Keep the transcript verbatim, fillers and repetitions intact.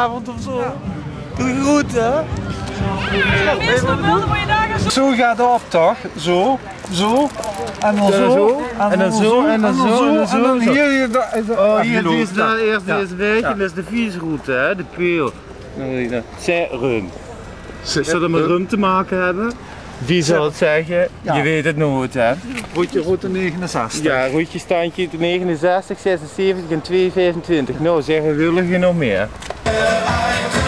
avond of zo. Doe goed, hè? Meestal wilde moet je daar gaan zo. Zo gaat het op, toch? Zo, zo, en dan zo, en dan zo, en dan zo, en dan zo. En dan hier, hier, daar. Oh, hier, dit is de eerste deze weg, en dat is de viesroute, hè, de peel. Zij rum. Zou dat met rum te maken hebben? Wie zal het zeggen? Ja. Je weet het nooit, hè? Route, route negenenzestig. Ja, routje standje negenenzestig, zesenzeventig en tweehonderdvijfentwintig. Nou, zeggen we nog meer.